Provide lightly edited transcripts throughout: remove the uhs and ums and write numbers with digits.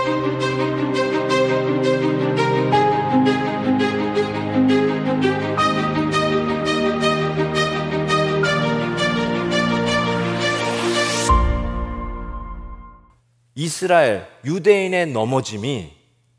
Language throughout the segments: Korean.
이스라엘, 유대인의 넘어짐이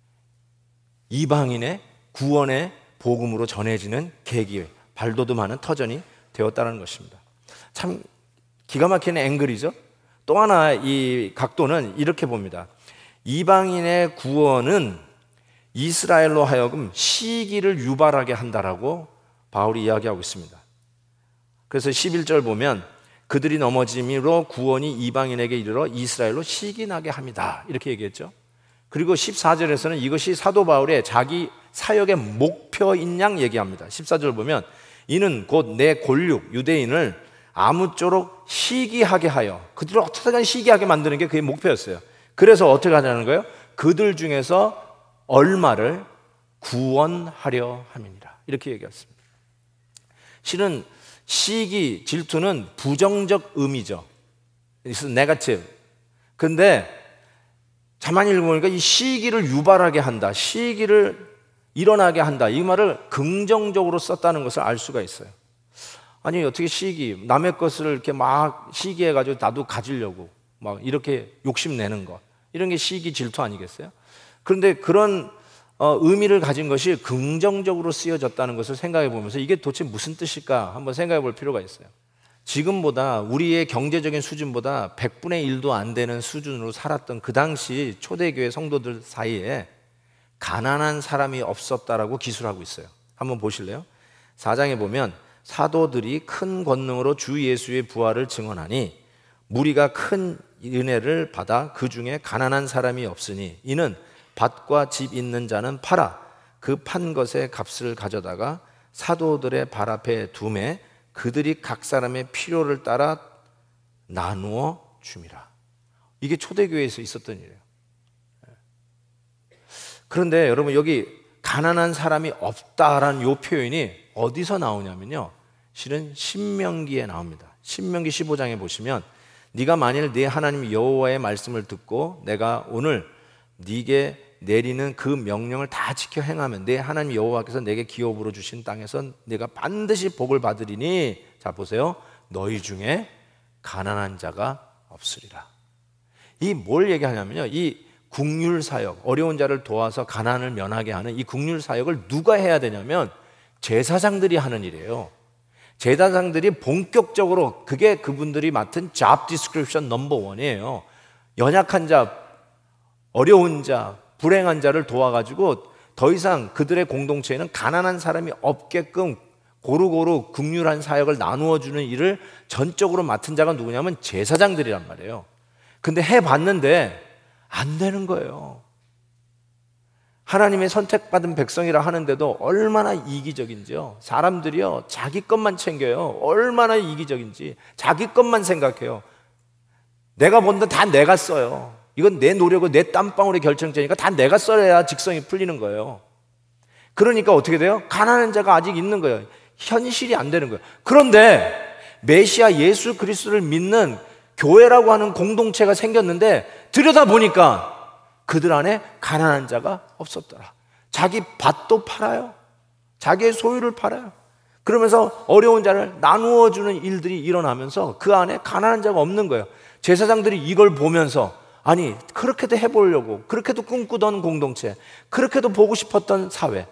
이방인의 구원의 복음으로 전해지는 계기, 발돋움하는 터전이 되었다는 것입니다. 참 기가 막히는 앵글이죠. 또 하나 이 각도는 이렇게 봅니다. 이방인의 구원은 이스라엘로 하여금 시기를 유발하게 한다라고 바울이 이야기하고 있습니다. 그래서 11절 보면 그들이 넘어짐으로 구원이 이방인에게 이르러 이스라엘로 시기 나게 합니다, 이렇게 얘기했죠. 그리고 14절에서는 이것이 사도 바울의 자기 사역의 목표인 양 얘기합니다. 14절 보면 이는 곧 내 골육 유대인을 아무쪼록 시기하게 하여, 그들을 어떻게든 시기하게 만드는 게 그의 목표였어요. 그래서 어떻게 하냐는 거예요? 그들 중에서 얼마를 구원하려 함이니라, 이렇게 얘기했습니다. 실은 시기, 질투는 부정적 의미죠. It's negative. 근데 가만히 읽어보니까 이 시기를 유발하게 한다, 시기를 일어나게 한다, 이 말을 긍정적으로 썼다는 것을 알 수가 있어요. 아니 어떻게 시기, 남의 것을 이렇게 막 시기해가지고 나도 가지려고 막 이렇게 욕심내는 것, 이런 게 시기, 질투 아니겠어요? 그런데 그런 의미를 가진 것이 긍정적으로 쓰여졌다는 것을 생각해 보면서 이게 도대체 무슨 뜻일까 한번 생각해 볼 필요가 있어요. 지금보다 우리의 경제적인 수준보다 100분의 1도 안 되는 수준으로 살았던 그 당시 초대교회 성도들 사이에 가난한 사람이 없었다라고 기술하고 있어요. 한번 보실래요? 4장에 보면 사도들이 큰 권능으로 주 예수의 부활을 증언하니 무리가 큰 은혜를 받아 그 중에 가난한 사람이 없으니 이는 밭과 집 있는 자는 팔아 그 판 것의 값을 가져다가 사도들의 발 앞에 두매 그들이 각 사람의 필요를 따라 나누어 줌이라. 이게 초대교회에서 있었던 일이에요. 그런데 여러분 여기 가난한 사람이 없다라는 이 표현이 어디서 나오냐면요, 실은 신명기에 나옵니다. 신명기 15장에 보시면 네가 만일 네 하나님 여호와의 말씀을 듣고 내가 오늘 네게 내리는 그 명령을 다 지켜 행하면 내 하나님 여호와께서 내게 기업으로 주신 땅에서 내가 반드시 복을 받으리니, 자 보세요, 너희 중에 가난한 자가 없으리라. 이 뭘 얘기하냐면요, 이 국률 사역, 어려운 자를 도와서 가난을 면하게 하는 이 국률 사역을 누가 해야 되냐면 제사장들이 하는 일이에요. 제사장들이 본격적으로, 그게 그분들이 맡은 job description 넘버 1이에요. 연약한 자, 어려운 자, 불행한 자를 도와가지고 더 이상 그들의 공동체에는 가난한 사람이 없게끔 고루고루 국률한 사역을 나누어주는 일을 전적으로 맡은 자가 누구냐면 제사장들이란 말이에요. 근데 해봤는데 안 되는 거예요. 하나님의 선택받은 백성이라 하는데도 얼마나 이기적인지요. 사람들이요, 자기 것만 챙겨요. 얼마나 이기적인지 자기 것만 생각해요. 내가 번다 다 내가 써요. 이건 내 노력을, 내 땀방울의 결정체니까 다 내가 써야 직성이 풀리는 거예요. 그러니까 어떻게 돼요? 가난한 자가 아직 있는 거예요. 현실이 안 되는 거예요. 그런데 메시아 예수 그리스도를 믿는 교회라고 하는 공동체가 생겼는데 들여다보니까 그들 안에 가난한 자가 없었더라. 자기 밭도 팔아요. 자기의 소유를 팔아요. 그러면서 어려운 자를 나누어주는 일들이 일어나면서 그 안에 가난한 자가 없는 거예요. 제사장들이 이걸 보면서 아니 그렇게도 해보려고, 그렇게도 꿈꾸던 공동체, 그렇게도 보고 싶었던 사회,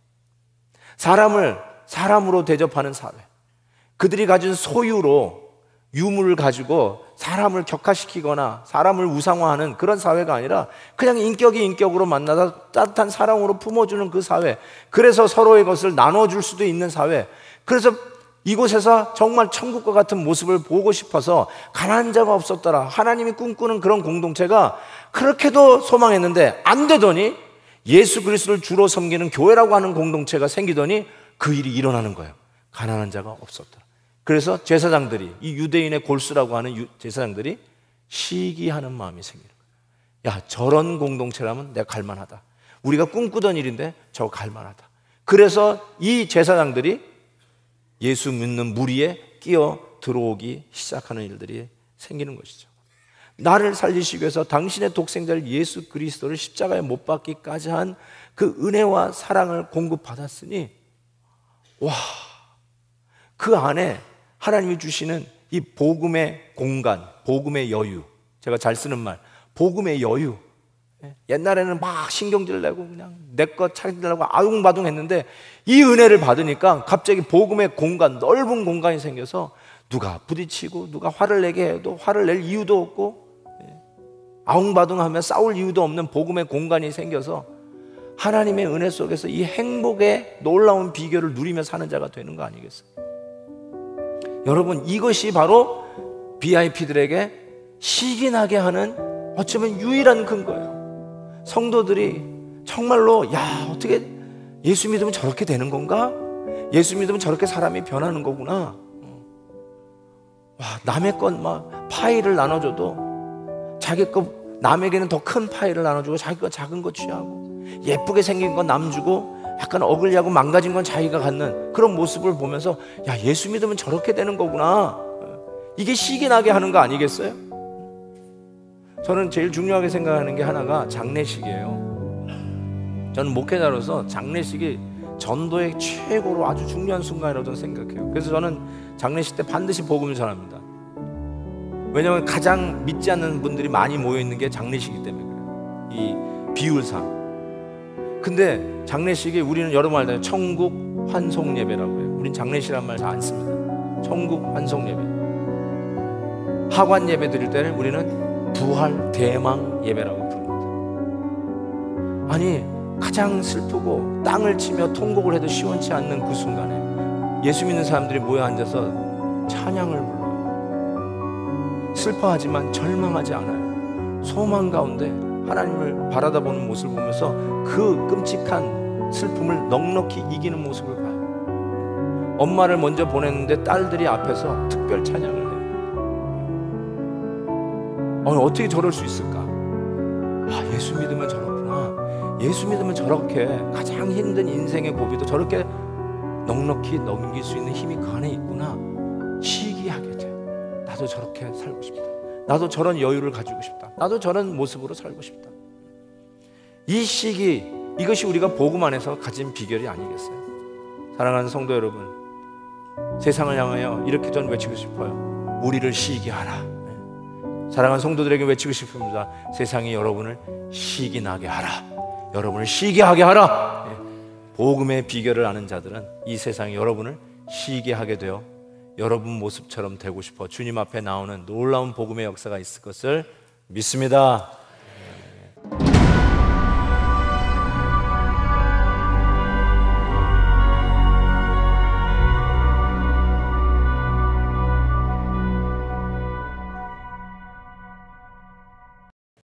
사람을 사람으로 대접하는 사회, 그들이 가진 소유로 유물을 가지고 사람을 격화시키거나 사람을 우상화하는 그런 사회가 아니라 그냥 인격이 인격으로 만나서 따뜻한 사랑으로 품어주는 그 사회, 그래서 서로의 것을 나눠줄 수도 있는 사회, 그래서 이곳에서 정말 천국과 같은 모습을 보고 싶어서 가난한 자가 없었더라, 하나님이 꿈꾸는 그런 공동체가 그렇게도 소망했는데 안 되더니 예수 그리스도를 주로 섬기는 교회라고 하는 공동체가 생기더니 그 일이 일어나는 거예요. 가난한 자가 없었더라. 그래서 제사장들이, 이 유대인의 골수라고 하는 제사장들이 시기하는 마음이 생기는 거예요. 야, 저런 공동체라면 내가 갈만하다. 우리가 꿈꾸던 일인데 저거 갈만하다. 그래서 이 제사장들이 예수 믿는 무리에 끼어 들어오기 시작하는 일들이 생기는 것이죠. 나를 살리시기 위해서 당신의 독생자를 예수 그리스도를 십자가에 못 박기까지 한 그 은혜와 사랑을 공급받았으니, 와, 그 안에 하나님이 주시는 이 복음의 공간, 복음의 여유, 제가 잘 쓰는 말, 복음의 여유. 옛날에는 막 신경질 내고 그냥 내 것 차리려고 아웅바둥 했는데, 이 은혜를 받으니까 갑자기 복음의 공간, 넓은 공간이 생겨서 누가 부딪히고 누가 화를 내게 해도 화를 낼 이유도 없고, 아웅바둥하며 싸울 이유도 없는 복음의 공간이 생겨서 하나님의 은혜 속에서 이 행복의 놀라운 비결을 누리며 사는 자가 되는 거 아니겠어요? 여러분, 이것이 바로 VIP들에게 시기 나게 하는 어쩌면 유일한 근거예요. 성도들이 정말로, 야, 어떻게 예수 믿으면 저렇게 되는 건가? 예수 믿으면 저렇게 사람이 변하는 거구나. 와, 남의 것 막 파이를 나눠줘도 자기 거, 남에게는 더 큰 파이를 나눠주고 자기 거 작은 거 취하고, 예쁘게 생긴 건 남 주고 약간 어글리하고 망가진 건 자기가 갖는 그런 모습을 보면서, 야, 예수 믿으면 저렇게 되는 거구나. 이게 시기 나게 하는 거 아니겠어요? 저는 제일 중요하게 생각하는 게 하나가 장례식이에요. 저는 목회자로서 장례식이 전도의 최고로 아주 중요한 순간이라고 생각해요. 그래서 저는 장례식 때 반드시 복음을 전합니다. 왜냐하면 가장 믿지 않는 분들이 많이 모여있는 게 장례식이기 때문에 그래요. 이 비율상. 근데 장례식이, 우리는 여러분 알잖아요. 천국 환송 예배라고 해요. 우린 장례식이란 말 잘 안 씁니다. 천국 환송 예배. 하관 예배 드릴 때는 우리는 부활 대망 예배라고 부릅니다. 아니, 가장 슬프고 땅을 치며 통곡을 해도 시원치 않는 그 순간에 예수 믿는 사람들이 모여 앉아서 찬양을 불러요. 슬퍼하지만 절망하지 않아요. 소망 가운데 하나님을 바라다보는 모습을 보면서 그 끔찍한 슬픔을 넉넉히 이기는 모습을 봐요. 엄마를 먼저 보냈는데 딸들이 앞에서 특별 찬양을 해요. 어떻게 저럴 수 있을까? 아, 예수 믿으면 저렇구나. 예수 믿으면 저렇게 가장 힘든 인생의 고비도 저렇게 넉넉히 넘길 수 있는 힘이 그 안에 있구나. 시기하게 돼. 나도 저렇게 살고 싶다. 나도 저런 여유를 가지고 싶다. 나도 저런 모습으로 살고 싶다. 이 시기, 이것이 우리가 복음 안에서 가진 비결이 아니겠어요? 사랑하는 성도 여러분, 세상을 향하여 이렇게 전 외치고 싶어요. 우리를 시기하라. 사랑하는 성도들에게 외치고 싶습니다. 세상이 여러분을 시기 나게 하라. 여러분을 시기하게 하라. 복음의 비결을 아는 자들은 이 세상이 여러분을 시기하게 되어 여러분 모습처럼 되고 싶어 주님 앞에 나오는 놀라운 복음의 역사가 있을 것을 믿습니다.